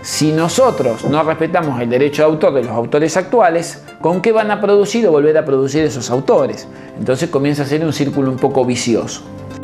Si nosotros no respetamos el derecho de autor de los autores actuales, ¿con qué van a producir o volver a producir esos autores? Entonces comienza a ser un círculo un poco vicioso.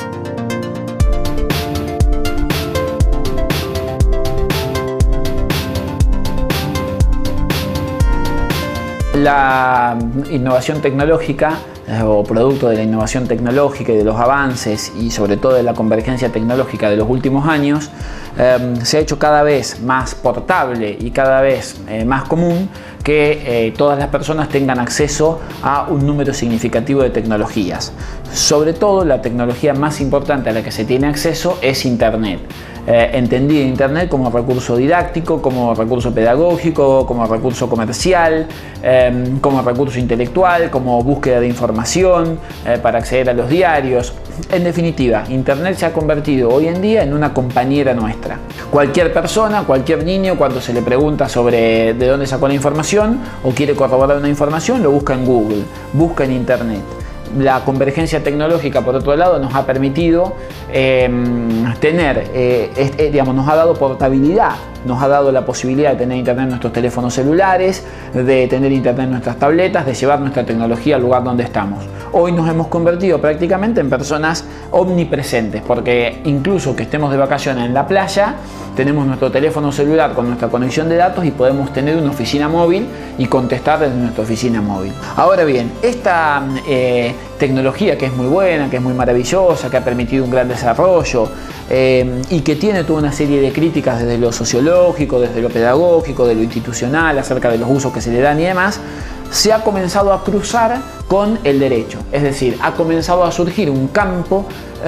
La innovación tecnológica o producto de la innovación tecnológica y de los avances y sobre todo de la convergencia tecnológica de los últimos años se ha hecho cada vez más portable y cada vez más común que todas las personas tengan acceso a un número significativo de tecnologías. Sobre todo la tecnología más importante a la que se tiene acceso es Internet. Entendida Internet como recurso didáctico, como recurso pedagógico, como recurso comercial, como recurso intelectual, como búsqueda de información para acceder a los diarios. En definitiva, Internet se ha convertido hoy en día en una compañera nuestra. Cualquier persona, cualquier niño, cuando se le pregunta sobre de dónde sacó la información o quiere corroborar una información, lo busca en Google, busca en Internet. La convergencia tecnológica, por otro lado, nos ha permitido nos ha dado portabilidad, nos ha dado la posibilidad de tener Internet en nuestros teléfonos celulares, de tener Internet en nuestras tabletas, de llevar nuestra tecnología al lugar donde estamos. Hoy nos hemos convertido prácticamente en personas omnipresentes, porque incluso que estemos de vacaciones en la playa, tenemos nuestro teléfono celular con nuestra conexión de datos y podemos tener una oficina móvil y contestar desde nuestra oficina móvil. Ahora bien, esta tecnología que es muy buena, que es muy maravillosa, que ha permitido un gran desarrollo y que tiene toda una serie de críticas desde lo sociológico, desde lo pedagógico, de lo institucional, acerca de los usos que se le dan y demás, se ha comenzado a cruzar con el derecho. Es decir, ha comenzado a surgir un campo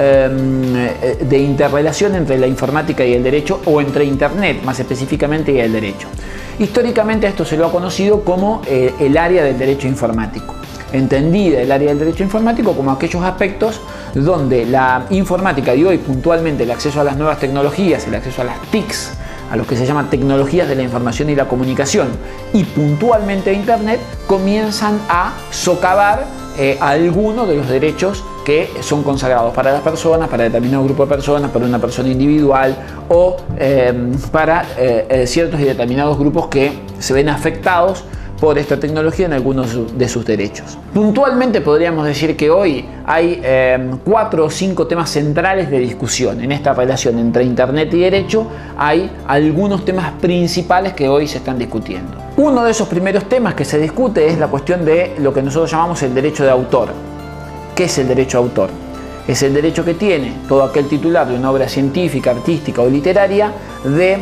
de interrelación entre la informática y el derecho, o entre Internet más específicamente y el derecho. Históricamente esto se lo ha conocido como el área del derecho informático. Entendida el área del derecho informático como aquellos aspectos donde la informática y hoy puntualmente el acceso a las nuevas tecnologías, el acceso a las TICs, a lo que se llama tecnologías de la información y la comunicación, y puntualmente Internet, comienzan a socavar algunos de los derechos que son consagrados para las personas, para determinado grupo de personas, para una persona individual o para ciertos y determinados grupos que se ven afectados por esta tecnología en algunos de sus derechos. Puntualmente podríamos decir que hoy hay 4 o 5 temas centrales de discusión. En esta relación entre Internet y derecho hay algunos temas principales que hoy se están discutiendo. Uno de esos primeros temas que se discute es la cuestión de lo que nosotros llamamos el derecho de autor. ¿Qué es el derecho de autor? Es el derecho que tiene todo aquel titular de una obra científica, artística o literaria de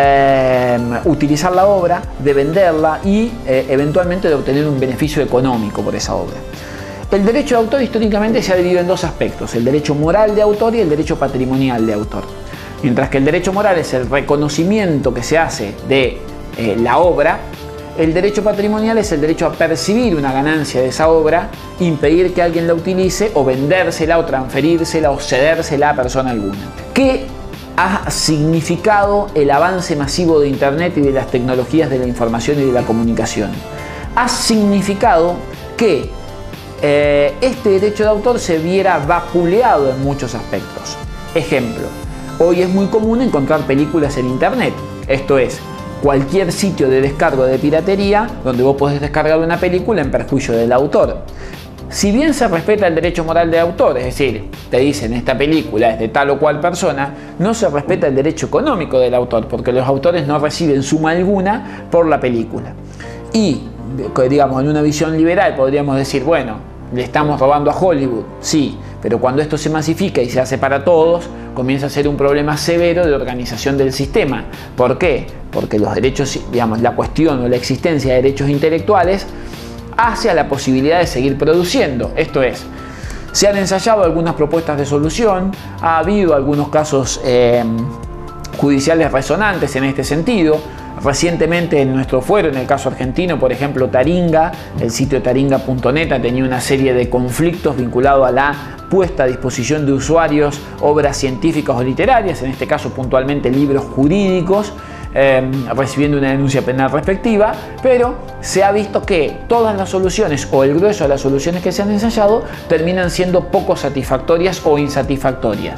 utilizar la obra, de venderla y eventualmente de obtener un beneficio económico por esa obra. El derecho de autor históricamente se ha dividido en dos aspectos: el derecho moral de autor y el derecho patrimonial de autor. Mientras que el derecho moral es el reconocimiento que se hace de la obra, el derecho patrimonial es el derecho a percibir una ganancia de esa obra, impedir que alguien la utilice o vendérsela o transferírsela o cedérsela a persona alguna. ¿Qué ha significado el avance masivo de Internet y de las tecnologías de la información y de la comunicación? Ha significado que este derecho de autor se viera vapuleado en muchos aspectos. Ejemplo, hoy es muy común encontrar películas en Internet. Esto es, cualquier sitio de descargo de piratería donde vos podés descargar una película en perjuicio del autor. Si bien se respeta el derecho moral de autor, es decir, te dicen esta película es de tal o cual persona, no se respeta el derecho económico del autor, porque los autores no reciben suma alguna por la película. Y, digamos, en una visión liberal podríamos decir, bueno, le estamos robando a Hollywood, sí, pero cuando esto se masifica y se hace para todos, comienza a ser un problema severo de organización del sistema. ¿Por qué? Porque los derechos, digamos, la cuestión o la existencia de derechos intelectuales hacia la posibilidad de seguir produciendo. Esto es, se han ensayado algunas propuestas de solución, ha habido algunos casos judiciales resonantes en este sentido. Recientemente en nuestro fuero, en el caso argentino, por ejemplo, Taringa, el sitio taringa.net ha tenido una serie de conflictos vinculados a la puesta a disposición de usuarios obras científicas o literarias, en este caso puntualmente libros jurídicos, recibiendo una denuncia penal respectiva, pero se ha visto que todas las soluciones o el grueso de las soluciones que se han ensayado terminan siendo poco satisfactorias o insatisfactorias.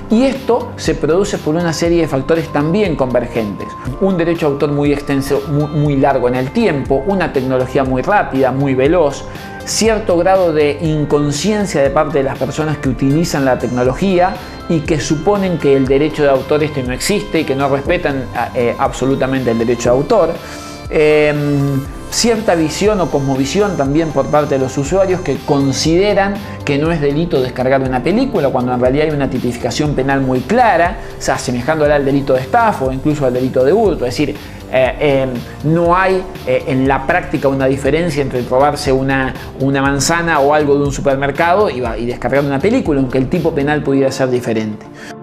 Y esto se produce por una serie de factores también convergentes. Un derecho de autor muy extenso, muy largo en el tiempo, una tecnología muy rápida, muy veloz, cierto grado de inconsciencia de parte de las personas que utilizan la tecnología y que suponen que el derecho de autor no existe y que no respetan absolutamente el derecho de autor. Cierta visión o cosmovisión también por parte de los usuarios que consideran que no es delito descargar una película cuando en realidad hay una tipificación penal muy clara, o sea, asemejándola al delito de estafa o incluso al delito de hurto. Es decir, no hay en la práctica una diferencia entre robarse una manzana o algo de un supermercado y descargar una película, aunque el tipo penal pudiera ser diferente.